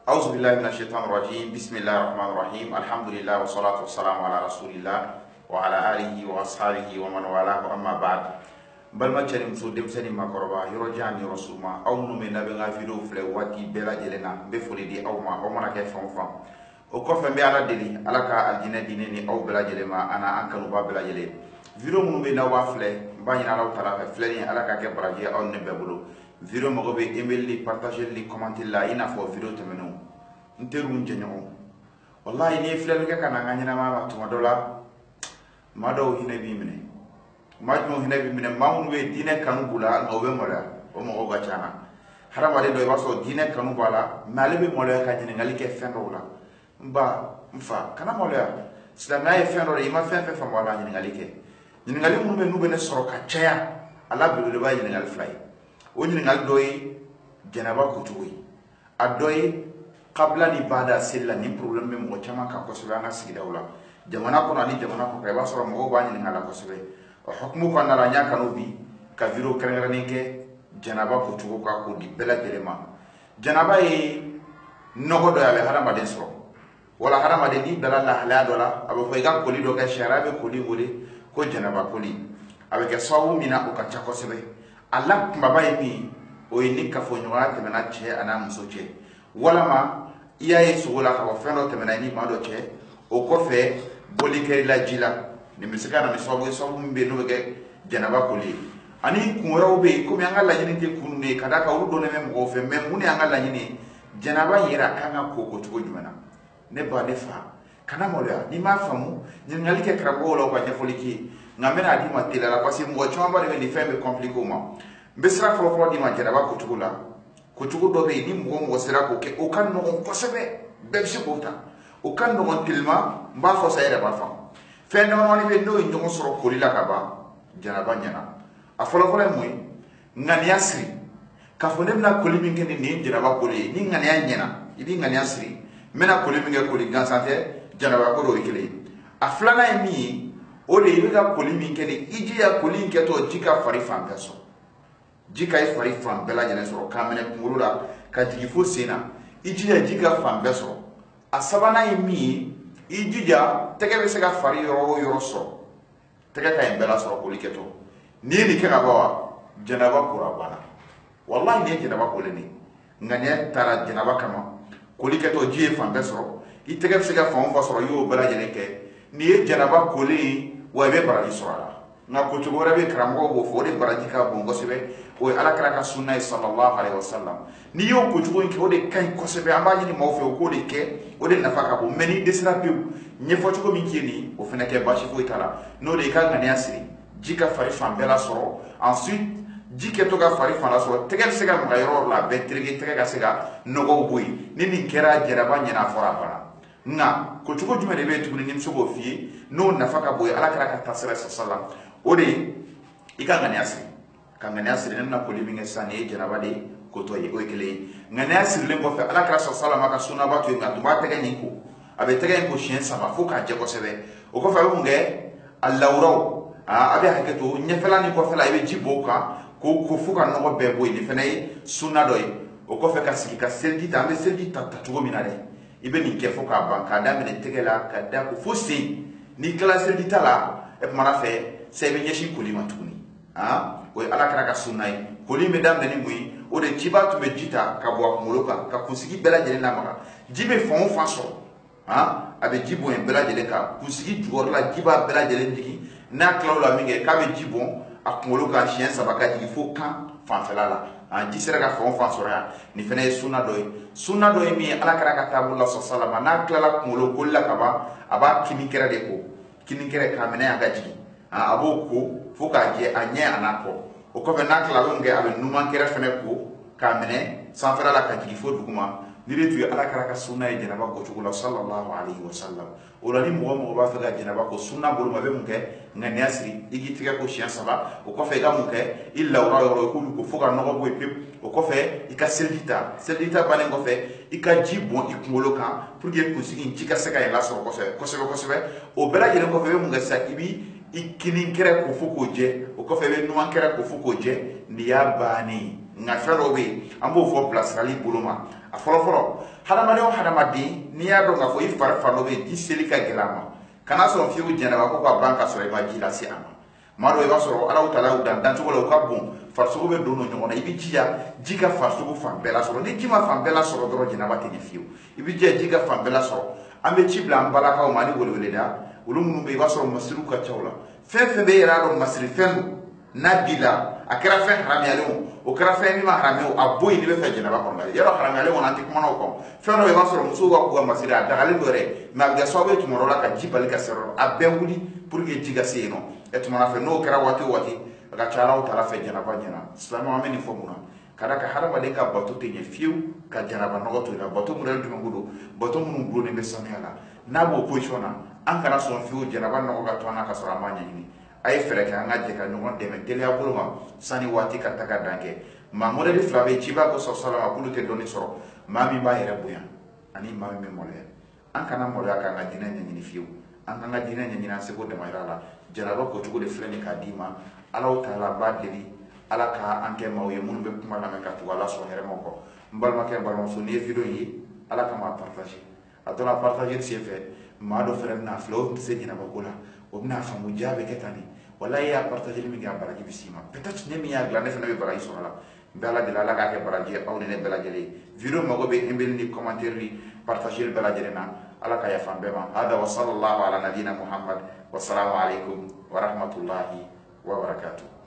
أعوذ بالله من الشيطان الرجيم بسم الله الرحمن الرحيم الحمد لله والصلاة والسلام على رسول الله وعلى آله وأصحابه ومن والاه أما بعد بل ما تشرم سو دمسني ما كربا يرجعني رسولما أو من نبي غافلو فلو واتي بلا جلنا بفولي دي أو ما كيف فهم وكفن بيالا دلي على كا الجنة ديني أو بلا جلما أنا أنكر بلا جلي فيديو منو بينا وافله باين على وتلا فلاني على كا كبراجي أو نببلو vidéo mo be email li partager li commenter la ina fo vidéo temeno nteru njenyo wallahi ni flel ga kana nganyina ma to dola mado hine bi mine majmo hine bi mine mamun we dine kanu bula ngobe mola o mo ga chana harama de do baso dine kanu bala malebe mola ka jine ngali ke fendo la mba mfa kana mola sila na e fendo re ma fen fa mola jine ngali ke jine ngali mu be nube ne soro ka chaya ala bi do ba jine ngali fly woni ngal doy janaba kutuwi adoy qabla ni bada silla ni problem be mo chama ka ko sura nga sigi dawla jamana ko ni jamana ko ba sura mo ba ni ngala ko sura o hukmu ko na ranya kanu bi ka viro krengara ni ke janaba kutuwo ka ko di bela derema janaba e nogo do yabe harama den soro wala harama den ni bela la hala dola abo fo ga ko li do ka sharabe ko li wole ko janaba ko li abe ke sawu mina o ka chako sebe Allah mbaba yimi o yini ka fo nywa temena che ana muso che wala ma iya yesu wala ka feno temena ni ma do che o ko fe boli ke la jila ni misika na misobo so mbe no ge janaba ko li ani kunwara be ko mi angala yini te kunne kada ka udo ne mem go fe mem muni angala yini janaba yira kanga ko ko tugo jumana ne ba ne fa kana mola ni ma famu ni ngalike krabo wala ko nyafoliki ngamena di matila la kwasi mo chamba de ni fembe compliqué ma mbesra fo di ma janaba ko tugula ko tugo do be ni mo sera ko ke o kan no ko sebe be shi bota o kan no tilma mba fo sayra ba fa fe no no ni be no ndu soro ko lila ka ba janaba nyana a folo folo moy ngani asri ka fo ne na ko limi ngeni ni janaba ko li ni ngani nyana idi ngani asri mena ko limi ngeni ko li gansante janaba ko do ikile a flana mi o de yiga kolimi kene iji ya kolin keto jika fari fan peso jika is fari fan bela jene soro kamene kumulula ka jigi fo sena iji ya jika fan peso asabana imi iji ja tege be sega fari yoro so tege ka bela soro koli keto ni kega bawa janaba kura bana wallahi ni janaba koleni ngane tara janaba kama koli keto ji fan peso itege be sega fan soro yo bela jene ke ni janaba koli wa be baraji sura na ko tugora be kramgo bo fode baraji ka bongo sebe o ala kala ka sunna sallallahu alaihi wasallam ni yo ko tugo ko de kay ko sebe amani ni mawfe ko de ke o de nafaka bo meni desira pe nye fo tugo min kini o fena ke bashi fo itala no de ka ngani asiri jika fari fambela soro ensuite jike to ga fari fala soro tegel sega mo gayro la be trege tege ga sega nogo boy ni kera jeraba nyana fora bana na ko tugo jume de be tuguni nim sogo fi no nafaka boy ala kala ka tasira sallam ode ika ngani asiri ka ngani asiri na ko liminge sane janaba de ko to ye o kele ngani asiri le ko fe ala kala sallam ka sunna ba to ngatu ba tege ni ko abe tege ko chien sama fo ka je ko sebe o ko fa nge allawro abe haketo nyefela ni ko fela ibe jibo ka ko fo ka no be boy ni fenai sunna doy o ko fe ka siki ka seldi ta be seldi ta tugo minare ibe ni kefo ka banka da mene tegela ka da ko fosi ni classe ditala e mara fe sebe nyeshi kulima tuni o ala kara ka sunai kulime da mene mui o de jiba tu be jita ka bo akumuloka ka kusigi bela jele na maka jibe fon faso abe jibo en bela jele ka kusigi jor la jiba bela jele ndiki na klawla minge ka be jibo akumuloka chien sabaka il faut kan fanfela la ji sera ka fon faso ya ni fene sunna doy mi ala kara ka tabulla sallallahu na klala kumulo kolla kaba aba kini kera de ko kini kera ka mena aga jigi abo ko fo ka je anya anako o ko be na klala nge abe numan kera fene ko ka mena san fera la ka jigi fo duguma ni re tu ala kara ka sunna e janaba ko tugula sallallahu alaihi wasallam o la ni mo ba fa ga janaba ko sunna bolu mabe munke ngani asiri igi tiga ko shian saba o ko fe ga munke illa wara ko fo ga no bo pip o ko fe ika seldita banen ko fe ika jibon ikmolo kan pour que ko sigi tika seka ya laso ko sebe o bela jere ko fe munga sakibi ikini kere ko fo ko je o ko fe be no kere ko fo ko je ni ya bani nga fero be ambo fo place rali buluma a folo hadamaden o hadamaden n'i y'a dɔn k'a fɔ i fari fan dɔ bɛ yen ji seli ka gɛlɛn a ma kana sɔn fiyewu jɛnɛba ko ka ban ka sɔrɔ i ma ji lase a ma maa dɔ i b'a sɔrɔ Alahu taala y'u dan dancogo la u ka bon farisogo bɛ don ɲɔgɔn na i bɛ jija ji ka farisogo fan bɛɛ la sɔrɔ ni ji ma fan bɛɛ la sɔrɔ dɔrɔn jɛnɛba tɛ ɲɛ fiyewu i bɛ jija ji ka fan bɛɛ la sɔrɔ an bɛ ci bila an balakaw ma ani weleweleda olu minnu bɛ yen i b'a sɔrɔ masiriw ka ca o la fɛn fɛn bɛ yɛrɛ a dɔn masiri fɛn don n'a b'i la a kɛra fɛn haramuyalen o kɛra fɛn min ma haramuya o a bo yen ne bɛ fɛ jɛnɛba kɔnɔ yɔrɔ haramuyalen kɔnɔ an tɛ kumana o kan fɛn dɔ i b'a sɔrɔ musow ka k'u ka masiri a dagalen don yɛrɛ mɛ a bɛ kɛ sababu ye tuma dɔ la ka ji bali ka se yɔrɔ a bɛɛ wuli pour que ji ka se yen nɔ tuma fɛ n'o kɛra waati o waati a ka ca Alahu taala fɛ jɛnɛba ɲɛna silamɛw an bɛ nin fɔ mun na ka da ka hadamaden ka bato tɛ ɲɛ fiyewu ka jɛnɛba nɔgɔ to i la bato minnu jumɛn ko don bato minnu gulonnen bɛ sanuya la n'a b'o position na an kana sɔn fiyewu jɛnɛba nɔgɔ ka to an na ka sɔrɔ an m'a ɲɛɲini a ye fɛɛrɛ kɛ an ka jɛ ka ɲɔgɔn dɛmɛ teliya bolo ma sani waati ka taga dan kɛ maa modèle fila bɛ yen ciba ko sɔrɔ k'olu tɛ dɔnni sɔrɔ maa min b'a yɛrɛ bonya ani maa min bɛ maloya an kana maloya k'an ka diinɛ ɲɛɲini fiyewu an k'an ka diinɛ ɲɛɲini an seko damayira la jɛnɛba kocogo de filɛ nin k'a d'i ma Alahu taala b'a deli ala ka an kɛ maaw ye minnu bɛ kuma lamɛn ka tugu ala sɔn hɛrɛmaw kɔ n balimakɛ n balimamuso n'i ye video in ye ala kama a partage a dɔn a partage senfɛ maa dɔ fɛnɛ bɛna filɛ o tun tɛ se jɛnɛba ko la o bɛna faamu jaa bɛ kɛ tan de walayi y'a partage min kɛ a baraji bɛ s'i ma peut-être ne min y'a dilan ne fana bɛ baraji sɔrɔ a la n bɛ ala deli ala k'a kɛ baraji ye aw ni ne bɛɛ lajɛlen ye video mago bɛ email ni commentaire ni partage bɛɛ lajɛlen na ala ka yafa an bɛɛ ma hada wa sallallahu ala nabiyina Muhammad wa salamu alaikum wa rahmatullahi wa barakatuh